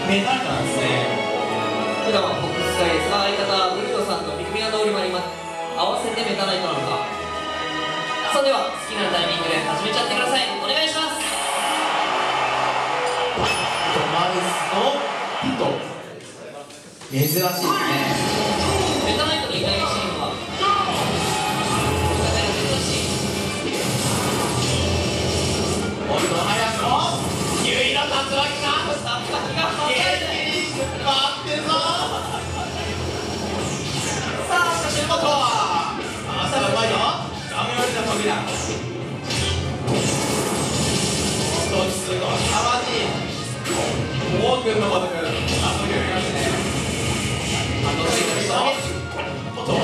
メタルなんですね。 普段はフォックススカイですが、相方ブルーノさんとビッグミラードオリマに合わせてメタナイトなのか。さあでは好きなタイミングで始めちゃってください。お願いします。 マルスのピト、珍しいですね。 メタナイトの意外なシーンは今度は早くもゆいの竜巻が元気に待ってるぞ。さあしかしうまく朝がうまいよ。画面割れた時だ。本当にすごい凄まじい。もうくんのごとく遊びを見ますね。ついてるぞ。おっと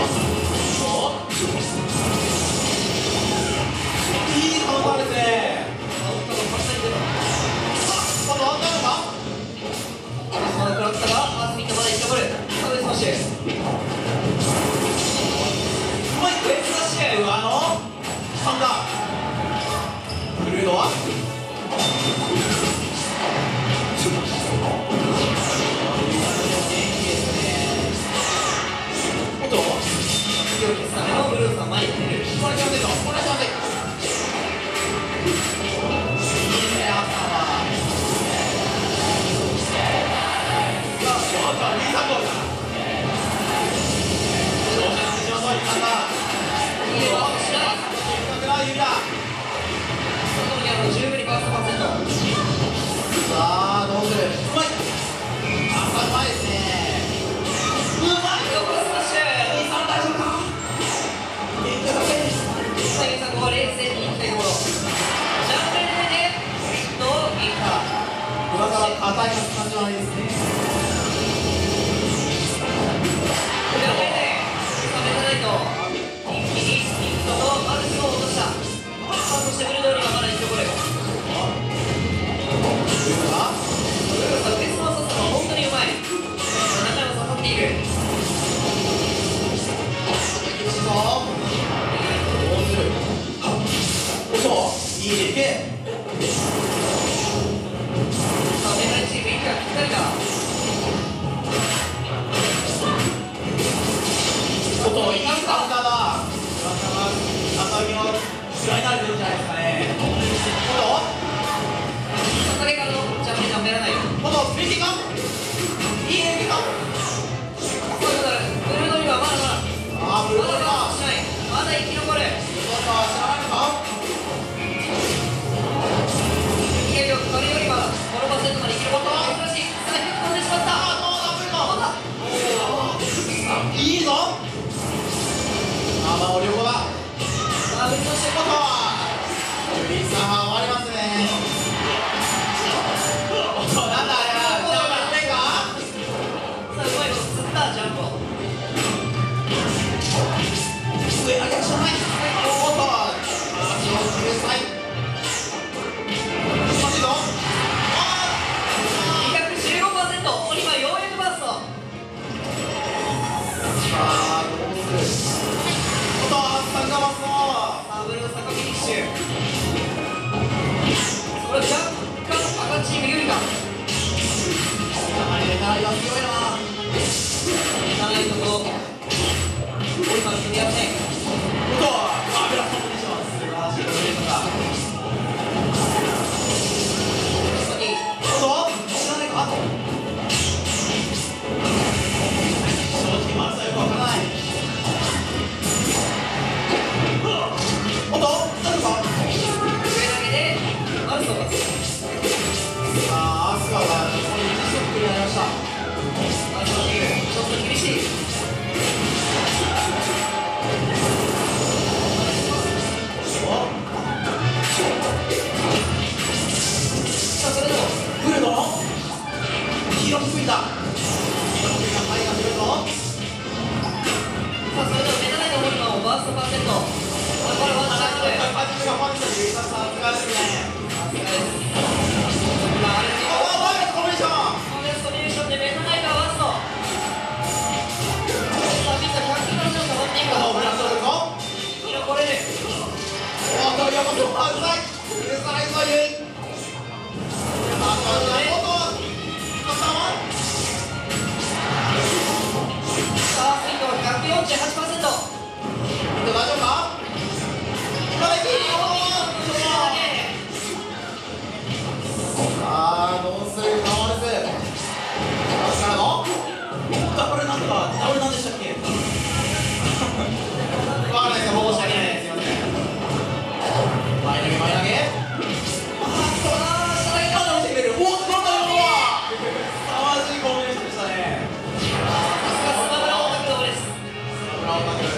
いいカウンターですね。まだあんなのか？ まだ食らったが、マースミットまだ1残る。サービスマッシュ。 もう一回スマッシュ。上のカウンター。フルードは？おっと。 火を消すためのブルーさん前に出る。 これしませんぞ。これしません。 十分にパーセント。 さあどうする。うまい。朝うまいですね。うまい。 よくスマッシュ。 兄さん大丈夫か。 さゆさんここは冷静にいきたいところ。ジャンプで出てどういった。 上から硬い感じはいいですね。 腕を上げてメタナイト一気にヒットとマルチを落とした。さあそしてブルドーリーはまだ1残る。ブルーさんベストの操作が本当にうまい。中山刺さっている。 厳しいぞ。どうする。おっといい連携。 さあメタナイトチーム息がぴったりだ。 おっといいカウンターだ。朝木のフライナル出るんじゃないですかね。おっと影からのジャンプに頑張らない。 おっとスピーキングいい演技か。 ブルドーリーはまだまだブルードーリーはしない。まだ生き残る。 知らないのか。 勢いよく軽いよりはこのパーセントまで生き残ったのが珍しい。さあ引き込んでしまった。 いいぞ。まあ両方だ。 さあ振り出していこうと。 ユリさんは終わりますね。おっとなんだあれは。ジャンプしてんか。 さあうまいの釣ったジャンプを。 上上げるしかない。おっと足をくるさい。難しいぞ。 215%。オリマようやくバースト。 さあどうする。おっとサンガバスのブルー坂フィニッシュ。これ若干赤チーム有利か。 やはりメタルは強いな。 メタナイトとオリマの組み合わせ。 おっと油コンビネーション素晴らしいドリブルだ。 おっと知らないか。正直まずはよくわからない。おっと何か上投げでマルソが。 さあアスカが残り1ストックになりました。 マルソのキルちょっと厳しい。さあそれでも来るの黄色低いんだ。黄色低いが前が来るぞ。 さあそれでもメタナイトのオリマをバーストパーセント。これワンチャンある。 パチがパンチでさすがですね。 あれでコンビネーション。 コンビネーションでメタナイトはワンスト。さあミス190%溜まっていく。 ブラストルコ。 生き残れる。 おっとかダブルなんでしたっけ？わからないですよ、申し訳ないです。すいません。前投げ前投げ。下投げから落ちてくれる。おっ、なんだよ。凄まじいコンビネーションでしたね。 さすがスマブラオタクです。 スマブラオタク。